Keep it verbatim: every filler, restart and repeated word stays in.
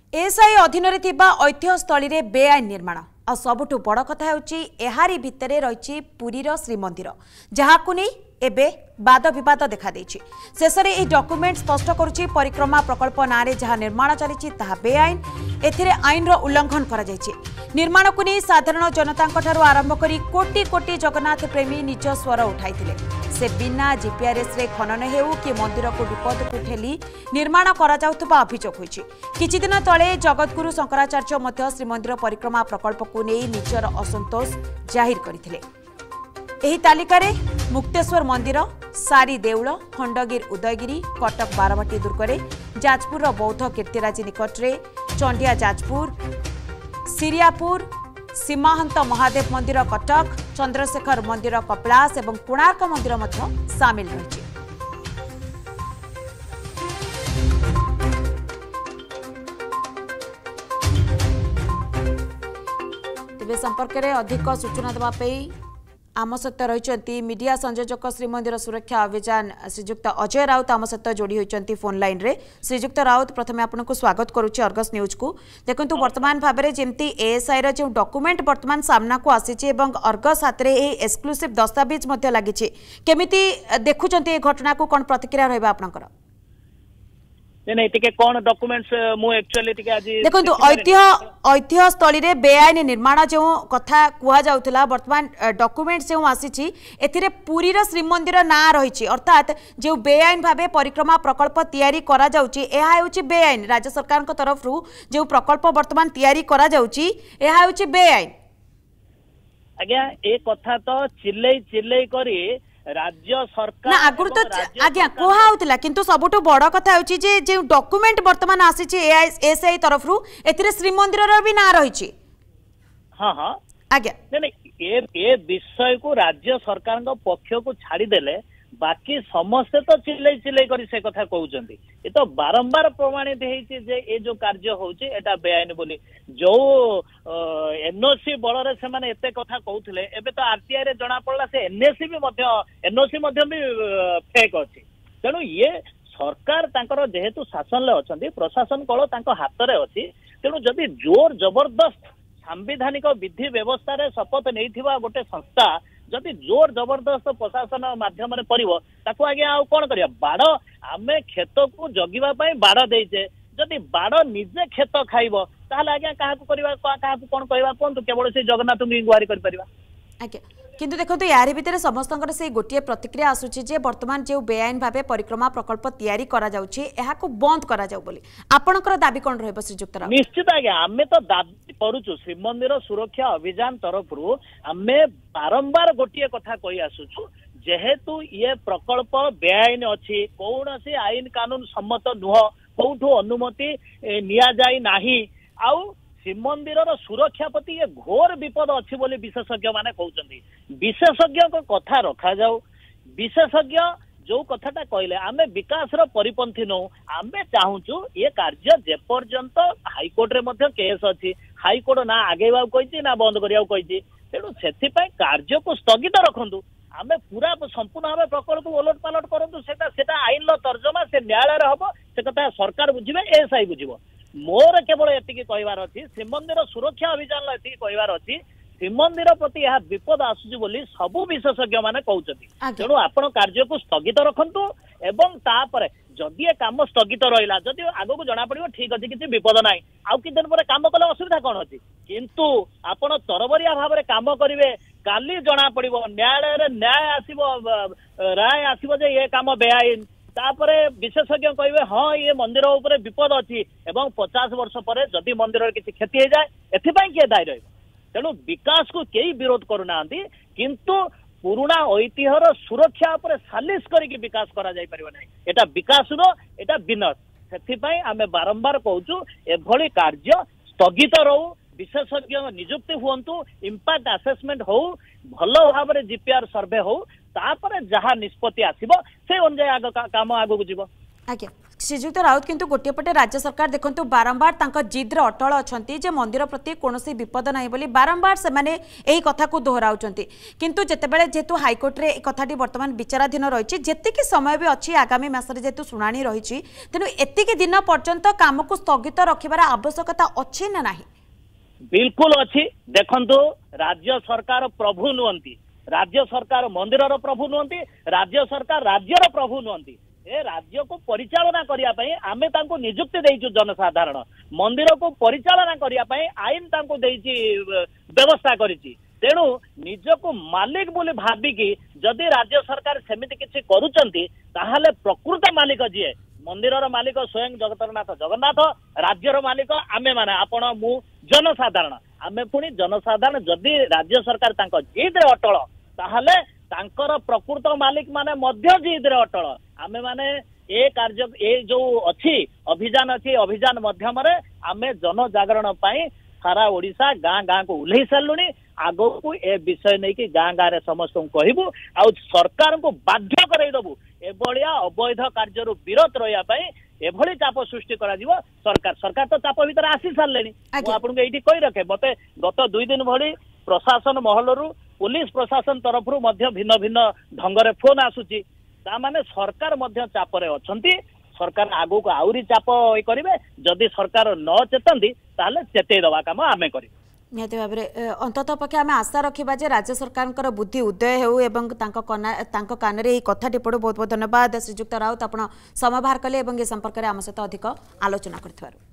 ASI अधीन ऐतिह्यस्थल में बेआईन निर्माण आ सबुठु बड़ कथा होहारी भितर रही पुरीर श्रीमंदिर जहां नहीं एबे वाद विवाद देखा देछि। शेष में यह डॉक्यूमेंट स्पष्ट करुछि परिक्रमा प्रकल्प ना रे जहां निर्माण चली बेआईन एथिरे आईन उल्लंघन करा जायछि। निर्माण को नहीं साधारण जनता आरंभ करी कोटी कोटी जगन्नाथ प्रेमी निज स्वर उठाई से बिना जीपीआरएस रे खनन हेउ कि मंदिर को विपद को ठेली निर्माण करा जाउथबा अभियोग होइछि। किछि दिन तले जगतगुरु शंकराचार्य मध्य श्रीमंदिर परिक्रमा प्रकल्प को नहीं निजर असंतोष जाहिर करथिले। एही तालिका रे मुक्तेश्वर मंदिर, सारी देउल, खंडगिर उदयगिरी, कटक बारवाटी दुर्गरे, जाजपुर बौद्ध कीर्तिराजी निकटरे, चंडिया जाजपुर, सिरियापुर, सीमाहंत महादेव मंदिर कटक, चंद्रशेखर मंदिर कपिलास एवं कोणार्क मंदिर मध्य सामिल रही। तेज संपर्क में अधिक सूचना देवाई आम सहित रही मीडिया संयोजक श्रीमंदिर सुरक्षा अभियान श्रीजुक्त अजय राउत आम सहित जोड़ी होती फोन लाइन रे। श्रीजुक्त राउत प्रथम आपको स्वागत करुच्ची अर्गस न्यूज को। देखो वर्तमान भाव में जमी एएसआई रो डॉक्यूमेंट वर्तमान सामना को आसी अर्गस हाथ में एक्सक्लूसिव दस्तावेज लगी केमिति देखुं ये घटना को कौन प्रतिक्रिया रहा आपंकर? नहीं टिके कौन डॉक्यूमेंट्स मु एक्चुअली टिके आज देखो ऐतिह्य ऐतिह्यस्थल में बेआईन निर्माण जो कथा कुआ जाउथला वर्तमान डॉक्यूमेंट्स जो आसी एथिरे पुरीर श्रीमंदिर ना रही अर्थात जो बेआईन भावे परिक्रमा प्रकल्प तैयारी करा जाउची एहा हेउची बेआईन। राज्य सरकार को तरफ रु जो प्रकल्प वर्तमान तैयारी करा जाउची एहा हेउची बेआईन। आज्ञा ए कथा तो चिल्लै चिल्लै करी राज्य सरकार ना आगुर तो आज्ञा कोहा होतला किंतु सबुठु बड़ कथा होची जे जे डॉक्यूमेंट वर्तमान आसी छि एएसआई तरफ रु एथिरे श्रीमंदिर रो भी ना रही छि। हां हां आज्ञा नहीं नहीं ए ए विषय को राज्य सरकार को पक्ष को छाड़ी देले बाकी समस्ते तो चिल्लै चिल्लै करी से कथा कहउचंदी। ये तो बारंबार प्रमाणित हेछि जे ए जो कार्य होउछि एटा बेआईन बोली जो एनओसी बल रे से माने एते कथा कहउथिले एबे तो आरटीआई रे जणा पड़ला से एनओसी भी मध्य एनओसी मध्य भी फेक अछि। तेनु ये सरकार तांकर जेहेतु शासन ले अछंदी प्रशासन कळ तांको हाथ रे अछि। तेनु जदि जोर जबरदस्त सांविधानिक विधि व्यवस्था रे शपथ नैथिबा गोटे संस्था जदि जोर जबरदस्त प्रशासन माध्यम करिवो ताकू आगे आ कोन करिया बाड़ आमे खेत को जगिबा पई बाड़ देइचे जदि बाड़ निजे खेत खाइबो ताहले आगे काहाकू करिबा काहाकू कोन कहबा कोन केवल से जगन्नाथ को इंक्वायरी कर परिबा। आज्ञा किंतु देखो यार भितर समस्त से गोटे प्रतिक्रिया आसूची जे वर्तमान जो बेआईन भावे परिक्रमा प्रकल्प तैयारी करा जाउची एहा को बंद करा जाउ बोली आपनकर दाबी कोन रहबो श्रीजुक्त राव? निश्चित आज्ञा आमे तो दाबी करूछु श्रीमंदिर सुरक्षा अभियान तरफ रु आमे बारंबार गोटे कथा कहि आसुछु जेहेतु ये प्रकल्प बेआईन अछि कौन से आईन कानून सम्मत नुह कोठो अनुमति निया जाई नाही आउ श्रीमंदिर सुरक्षा प्रति ये घोर विपद अच्छी बोली विशेषज्ञ माने कहउचंदी। विशेषज्ञ को कथा रखा जाऊ विशेषज्ञ जो कथाटा कहले आमे विकास रो परिपंथी नो आमे चाहूचु ये कार्य जे पर्यंत हाईकोर्ट रे मध्य केस अछि हाईकोर्ट ना आगेबा कहिछि ना बंद करिया कहिछि तेणु सेथि पय कार्य को स्थगित रखंतु आमे पूरा संपूर्ण भाव प्रकल्प को ओलट पालट करंतु सेटा सेटा आईन लो तर्जमा से न्यायालय रे हबो से कथा सरकार बुझिबे एएसआई बुझिबो। मोर केवल एतिकी कहबार अछि श्रीमंदिर सुरक्षा अभियान एतिकी कहबार अछि श्रीमंदिर प्रति यह विपद आसुची बोली सबु विशेषज्ञ माने कहउचंदी। तेणु आपण कार्य को स्थगित रखंतु एवं तापर जदि ए काम स्थगित रहिला जदि आगो को जणा पड़िबो ठीक अछि किछि विपद नाही आउ कि दिन पर काम कले असुविधा कोन अछि किंतु आपण तरबरिया भाव रे काम करिवे काली जणा पड़िबो न्यायालय रे न्याय आसीबो राय आसीबो जे ये काम बेआईन तापरे विशेषज्ञ कहिबे हाँ ये मंदिर ऊपर विपद अछि एवं पचास वर्ष पर जदि मंदिर रे किछि क्षति हे जाय एथि पई के दायी रहइबो। तेणु विकास को केही विरोध करूना किंतु पुराना ऐतिह्यर सुरक्षा पर सालिश करके विकास करा जाय परिबो नै एटा विकास रो एटा विनाश सेथि पई आमे बारंबार कहउचु एभली कार्य स्थगित रहू विशेषज्ञ नियुक्ति हुंतु इंपैक्ट असेसमेंट हो भलो भाव रे जीपीआर सर्वे हो तापर जहाँ निष्पत्ति आसीबो से अनुसार आग काम आगु को जीवो। आज्ञा श्रीजुक्त राउत किंतु गोटे पटे राज्य सरकार देखंतु बारंबार तांका जिद्र अटल अछंती जे मंदिर प्रति कोनोसी विपद नाही बोली बारंबार से माने एही कथा को दोहराउचंती किंतु जेतेबेले जेतु हाईकोर्ट रे ए कथाटी वर्तमान विचाराधीन रहिछि जेतिकी समय भी अछि आगामी मासरे जेतु सुनानी रहिछि तेनु एतिकी दिन पर्यंत काम को स्थगित रखिबार आवश्यकता अछि ना नाही। बिल्कुल अच्छी देखंतु राज्य सरकार प्रभु नुहंती राज्य सरकार मंदिर प्रभु नुहंती राज्य सरकार राज्यर प्रभु नुहंती ए राज्य को परिचालना करिया पई आमे तांको नियुक्ति देइछु जनसाधारण मंदिर को परिचालना करिया पई आईन तांको देइछि व्यवस्था करिछि तेणु निजको मालिक बोली भाबिकी जदि राज्य सरकार सेमिति किछि करूचंती ताहाले प्रकृत मालिक जिए मंदिर मालिक स्वयं जगतरनाथ जगन्नाथ राज्यर मालिक आमे माने आपण मु जनसाधारण आमे पुणी जनसाधारण जदि राज्य सरकार तांको जिद्रे अटल ताहाले तांकर प्रकृत मालिक माने मध्य जिद्रे अटल आमे माने ए कार्य ए जो अछि अभियान अछि अभियान माध्यम रे आमे जन जागरण पाई सारा ओडिशा गाँ गाँ को उल्लई सारूनी आगो को ए विषय नहीं कि गाँ गाँ रे समस्त कहबू आ सरकार को बाध्य करईदबू एभलिया अवैध कार्य विरत रहिया पाई एभली चाप सृष्टि करा जीवो सरकार सरकार तो चाप भीतर आसी सारलेनी मु आपनको एठी कहि रखे मते गत दुई दिन भली प्रशासन महलरू पुलिस प्रशासन तरफरू मध्य भिन्न भिन्न ढंगरे फोन आसुची ता माने सरकार मध्य चापरे अछंती सरकार आगो को आउरी चाप करिवे जदि सरकार न चेतंती ताले चेतई दवा काम आमे करी निहत भाव में अंततः पक्षे आम आशा रखा जे राज्य सरकार बुद्धि उदय हो एवं कान में कथाटी पड़ू। बहुत बहुत धन्यवाद श्रीजुक्त राउत आप समय बाहर कले ए संपर्क में आम सहित अधिक आलोचना कर।